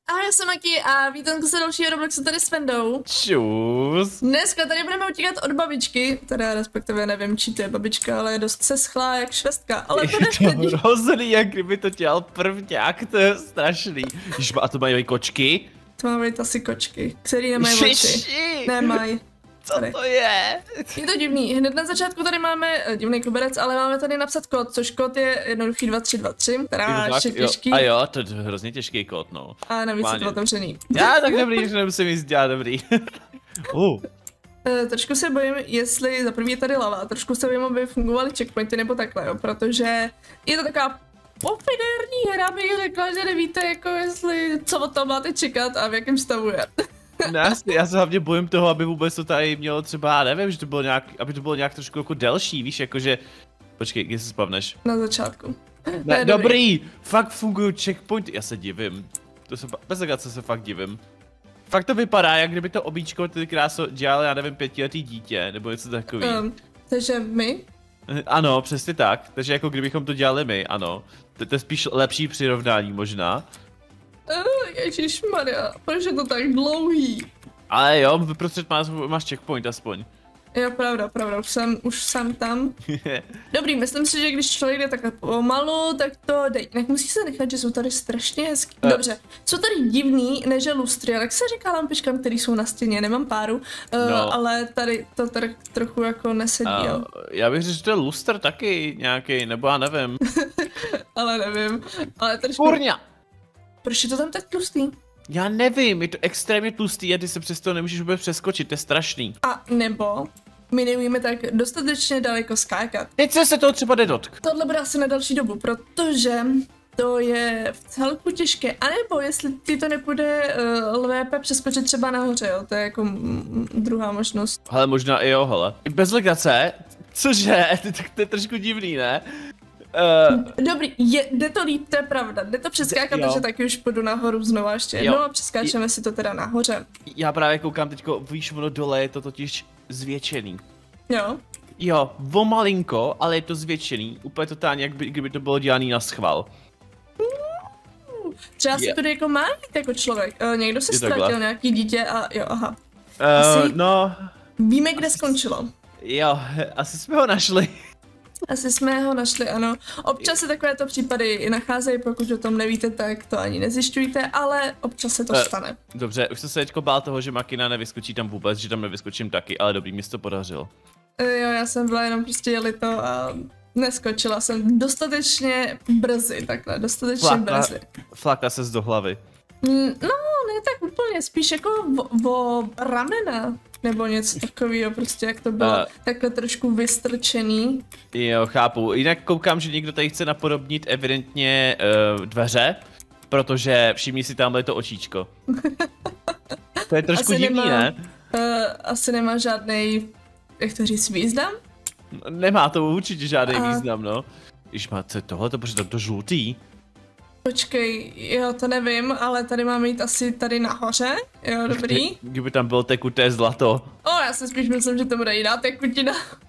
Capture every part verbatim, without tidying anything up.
Ahoj, já jsem Maki a vítám se dalšího Robloxu tady s Vendou. Čus. Dneska tady budeme utíkat od babičky, teda respektive nevím, či to je babička, ale je dost seschlá jak švestka, ale to nevadí. Je to hrozný, jak kdyby to dělal prvňák, to je strašný. Ježišma, a to mají kočky? To má být asi kočky, který nemají oči. Nemají. Co tady. To je? Je to divný, hned na začátku tady máme divný koberec, ale máme tady napsat kód, což kód je jednoduchý dva tři dva tři, teda ještě těžký. Jo. A jo, to je hrozně těžký kód, no. A navíc je to otevřený. Já tak dobrý, že nemusím jít dělat dobrý. uh. E, trošku se bojím, jestli za první je tady lava, trošku se bojím, aby fungovaly checkpointy nebo takhle, jo, protože je to taková pofiderní hra, bych řekla, že nevíte, jako jestli, co od toho máte čekat a v jakém stavu je. Ne, já se hlavně bojím toho, aby vůbec to tady mělo třeba, nevím, že to bylo nějak, aby to bylo nějak trošku jako delší, víš, jakože, počkej, kde se spavneš? Na začátku. Ne, dobrý. dobrý, fakt fungují checkpointy, já se divím, to se, bez legace se fakt divím. Fakt to vypadá, jak kdyby to obíčko ty kráso dělal, já nevím, pětiletý dítě, nebo něco takový. Um, takže my? Ano, přesně tak, takže jako kdybychom to dělali my, ano. To, to je spíš lepší přirovnání možná. Uh, ježišmarja, proč je to tak dlouhý? Ale jo, vyprostřed máš, máš checkpoint aspoň. Jo, pravda, pravda, už jsem, už jsem tam. Dobrý, myslím si, že když člověk jde takhle pomalu, tak to jde. Jinak musí se nechat, že jsou tady strašně hezký. Uh. Dobře, jsou tady divný, než lustry, jak se říká lampičkám, který jsou na stěně, nemám páru, uh, no. Ale tady to tady trochu jako nesedí, uh, jo. Já bych řekl, že to je lustr taky nějaký, nebo já nevím. Ale nevím, ale trošku... Kurňa! Proč je to tam tak tlustý? Já nevím, je to extrémně tlustý a ty se přes to nemůžeš vůbec přeskočit, to je strašný. A nebo my neumíme tak dostatečně daleko skákat. Teď se toho třeba nedotk. Tohle bude asi na další dobu, protože to je v celku těžké. A nebo jestli ti to nepůjde uh, lépe přeskočit třeba nahoře, jo, to je jako mm, druhá možnost. Hele, možná i jo, hele. Bez legrace, cože, to je trošku divný, ne? Uh, Dobrý, je, jde to líp, to je pravda, jde to přeskákat, takže taky už půjdu nahoru znova ještě jednou a přeskáčeme je, si to teda nahoře. Já právě koukám teďko, víš, ono dole je to totiž zvětšený. Jo. Jo, o malinko, ale je to zvětšený, úplně totálně, jak by, kdyby to bylo dělaný na schvál. Uh, třeba si tudy jako má jít jako člověk, uh, někdo se ztratil, nějaký dítě a jo, aha. Uh, asi no... Víme, kde asi skončilo. Jo, asi jsme ho našli. Asi jsme ho našli, ano. Občas se takovéto případy i nacházejí, pokud o tom nevíte, tak to ani nezjišťujte, ale občas se to uh, stane. Dobře, už jsem se teďko bál toho, že Makina nevyskočí tam vůbec, že tam nevyskočím taky, ale dobrý, mi se to podařilo. Uh, jo, já jsem byla jenom prostě jeli to a neskočila jsem dostatečně brzy, takhle, dostatečně Flaka, brzy. Flaka ses do hlavy. Mm, no, ne tak úplně, spíš jako o, o ramena. Nebo něco takového, prostě jak to bylo uh, takhle trošku vystrčený. Jo, chápu. Jinak koukám, že někdo tady chce napodobnit evidentně uh, dveře, protože všimni si tamhle to očíčko. To je trošku asi divný, nemá, ne? Uh, asi nemá žádnej, jak to říct, význam? Nemá to určitě žádný uh, význam, no. Když máte tohle, to protože to žlutý. Počkej, jo, to nevím, ale tady máme jít asi tady nahoře, jo, dobrý. Kdyby tam bylo tekuté zlato. O, já si spíš myslím, že to bude jiná tekutina.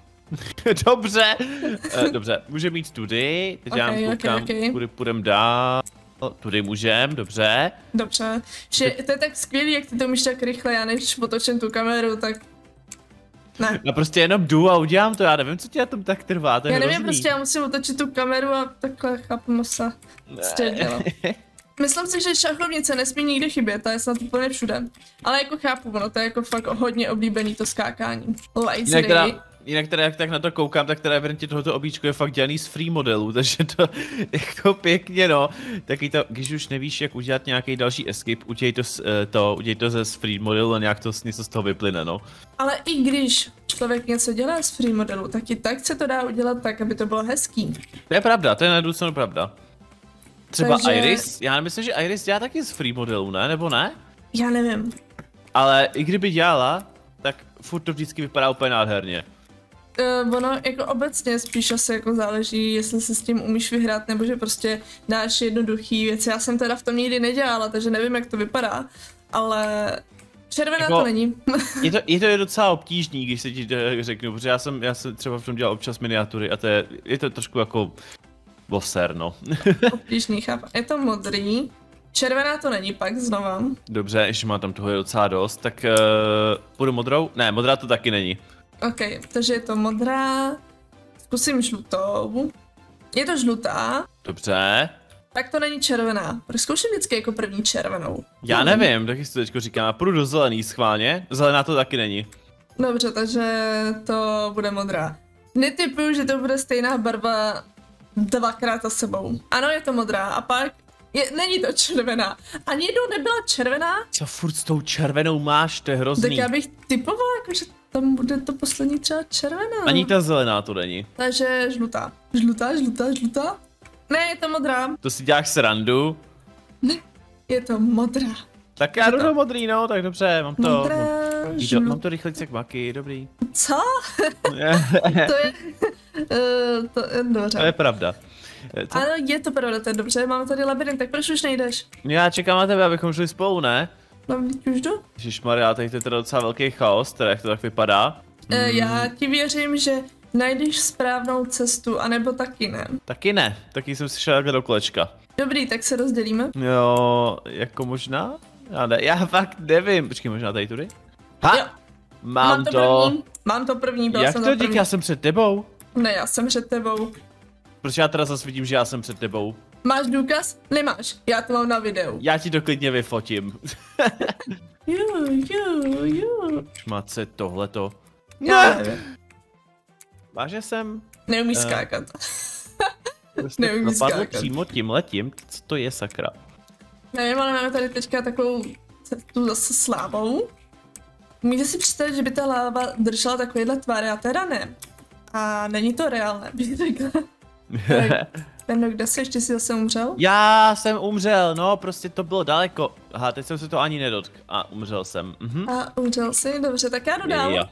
Dobře, uh, dobře, můžeme jít tudy, teď okay, já koukám, okay, okay. kudy půjdem dál. Tudy můžem, dobře. Dobře, že to je tak skvělý, jak ty to umíš tak rychle, já než otočím tu kameru, tak... Ne. Já prostě jenom jdu a udělám to, já nevím, co ti na tom tak trvá, to je Já nevím, hrozný. prostě já musím otočit tu kameru a takhle chápu se dělat. Myslím si, že šachovnice nesmí nikdy chybět, ta je snad úplně všude. Ale jako chápu, ono to je jako fakt hodně oblíbený to skákání. Jinak teda, jinak teda jak tak na to koukám, tak teda evidentně tohoto obíčko je fakt dělaný z free modelu, takže to jako pěkně no. Taky to, když už nevíš jak udělat nějaký další escape, udělej to, to, udělej to ze free modelu a nějak to něco z toho vyplyne, no. Ale i když člověk něco dělá z free modelu, tak i tak se to dá udělat tak, aby to bylo hezký. To je pravda, to je na druhou stranu pravda. Třeba takže... Iris, já myslím, že Iris dělá taky z free modelu, ne? Nebo ne? Já nevím. Ale i kdyby dělala, tak furt to vždycky vypadá úplně nádherně. Uh, ono jako obecně spíš asi jako záleží, jestli se s tím umíš vyhrát, nebo že prostě dáš jednoduchý věci. Já jsem teda v tom nikdy nedělala, takže nevím, jak to vypadá, ale červená jako, to není. je, to, je to docela obtížný, když se ti to řeknu, protože já jsem, já jsem třeba v tom dělal občas miniatury a to je, je to trošku jako boser, no. Obtížný, chápu. Je to modrý. červená to není pak znova. Dobře, ještě mám tam toho docela dost, tak uh, půjdu modrou? Ne, modrá to taky není. OK, takže je to modrá. Zkusím žlutou. Je to žlutá. Dobře. Tak to není červená. Proč zkouším vždycky jako první červenou? Já nevím, taky si to teďko říkám, já půjdu do zelený schválně, zelená to taky není. Dobře, takže to bude modrá. Netypuju, že to bude stejná barva dvakrát za sebou. Ano, je to modrá a pak je, není to červená. Ani jednou nebyla červená. Co furt s tou červenou máš, to je hrozný. Tak já bych typovala, jakože tam bude to poslední třeba červená. Ani ta zelená to není. Takže žlutá. Žlutá, žlutá, žlutá. Ne, je to modrá. To si děláš srandu. Ne, je to modrá. Tak já jdu do modrý, no, tak dobře, mám to. Modrá, Mám, žlu... mám to rychle jak maky, dobrý. Co? to je... Uh, to je dobře. To je pravda. Co? Ano, je to pravda, to je dobře, máme tady labirint, tak proč už nejdeš? Já čekám na tebe, abychom šli spolu, ne? No, už jdu. Ježišmarja, tady to je teda docela velký chaos, teda jak to tak vypadá. Uh, hmm. Já ti věřím, že najdeš správnou cestu, anebo taky ne. Taky ne, taky jsem si šel do kolečka. Dobrý, tak se rozdělíme. Jo, jako možná? Já, ne, já fakt nevím, počkej, možná tady tudy? Ha! Jo. Mám, mám to, to. První. Mám to první, byl Jak jsem to díky, já jsem před tebou? Ne, já jsem před tebou. Proč já teda zase vidím, že já jsem před tebou? Máš důkaz? Nemáš, já to mám na videu. Já ti to klidně vyfotím. jo, jo, jo. Šmatce, tohleto. Ne. Váže jsem? Neumíš uh. skákat. Prostě Neumíš skákat. Přímo tím letím, co to je sakra? Nevím, ale máme tady teďka takovou cestu zase s lávou. Můžete si představit, že by ta láva držela takovýhle tvar, já teda ne. A není to reálné, bych řekla. Vendo, kde jsi, ještě jsi zase umřel? Já jsem umřel, no prostě to bylo daleko. Aha, teď jsem se to ani nedotkl. A umřel jsem. Mhm. A umřel jsi, dobře, tak já jdu dál. Já.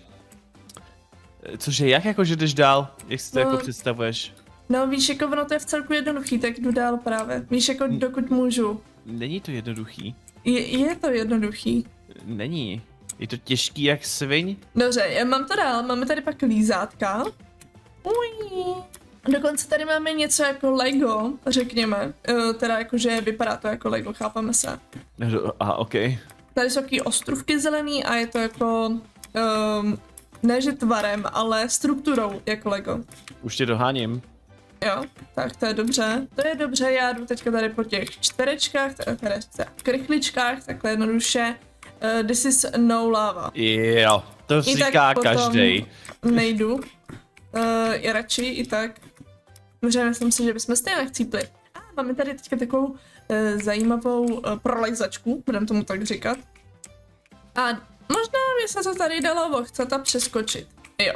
Cože, jak jako, že jdeš dál? Jak si to no, jako představuješ? No víš, jako ono to je v celku jednoduchý, tak jdu dál právě. Víš, jako dokud můžu. Není to jednoduchý. Je, je to jednoduchý. Není. Je to těžký jak sviň? Dobře, já mám to dál, máme tady pak lízátka. Ují. Dokonce tady máme něco jako Lego, řekněme. Uh, teda jakože vypadá to jako Lego, chápeme se. Aha, ok. Tady jsou taky ostrůvky zelený a je to jako, um, ne že tvarem, ale strukturou jako Lego. Už tě doháním. Jo, tak to je dobře. To je dobře, já jdu teďka tady po těch čtverečkách, teda krychličkách, takhle jednoduše. Uh, this is no lava. Jo, to I říká každý. Nejdu. Uh, je radši i tak. Dobře, myslím si, že bychom stejně chcípli. A máme tady teďka takovou uh, zajímavou uh, prolejzačku, budeme tomu tak říkat. A možná by se to tady dalo chcete přeskočit. Jo.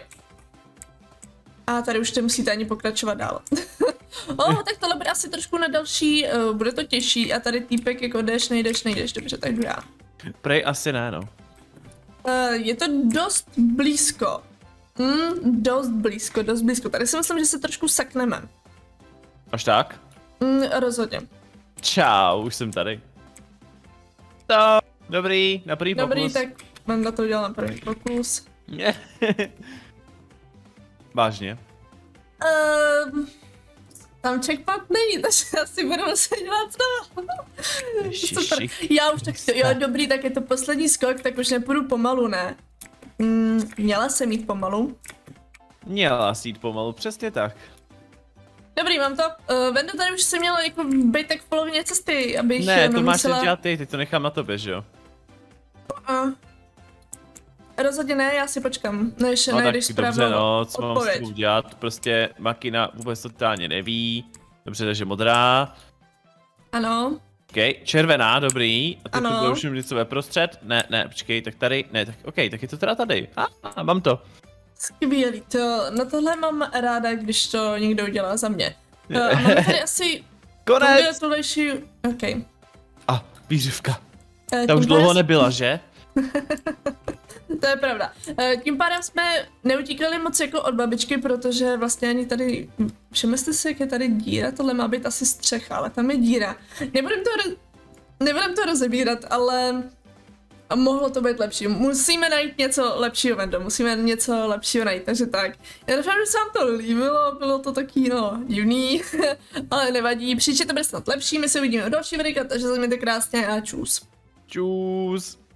A tady už nemusíte ani pokračovat dál. oh, tak tohle bude asi trošku na další, uh, bude to těžší a tady týpek jako jdeš, nejdeš, nejdeš, dobře, tak jdu já. Prej asi ne, no. Uh, je to dost blízko. Mm, dost blízko, dost blízko. Tady si myslím, že se trošku sakneme. Až tak? Mm, rozhodně. Čau, už jsem tady. To, dobrý, na první dobrý, pokus. Dobrý, tak mám na to udělal na první pokus. Vážně? Um, tam checkpoint není, takže asi budu muset dělat znovu. Já už tak, jo, dobrý, tak je to poslední skok, tak už nepůjdu pomalu, ne? Mm, měla jsem jít pomalu. Měla jsi jít pomalu, přesně tak. Dobrý, mám to. Uh, Vendo, tady už jsem měla jako být tak v polovině cesty, abych Ne, to nemusela... máš dělat ty, teď to nechám na tobě, že jo? Uh, rozhodně ne, já si počkám, než no, najdeš správnou dobře, no, co mám odpověď. s tím udělat, prostě Makina vůbec totálně neví. Dobře, takže modrá. Ano. OK, červená, dobrý. A teď ano. tu budu už něco ve prostřed. Ne, ne, počkej, tak tady, ne, tak OK, tak je to teda tady. A, a mám to. Skvělý, to, na tohle mám ráda, když to někdo udělá za mě. Uh, a máme tady asi... Konec! Tohlejší... OK. A, výřivka. Uh, Ta už dlouho nebyla, že? To je pravda. Tím pádem jsme neutíkali moc jako od babičky, protože vlastně ani tady, všimli jste si, jak je tady díra, tohle má být asi střecha, ale tam je díra. Nebudem to, nebudem to rozebírat, ale A mohlo to být lepší. Musíme najít něco lepšího, Vendo, musíme něco lepšího najít, takže tak. Já doufám, že se vám to líbilo, bylo to taky, no, divný, ale nevadí. Příště to bude snad lepší, my se uvidíme v další videa, takže se mějte krásně a čus. Čus.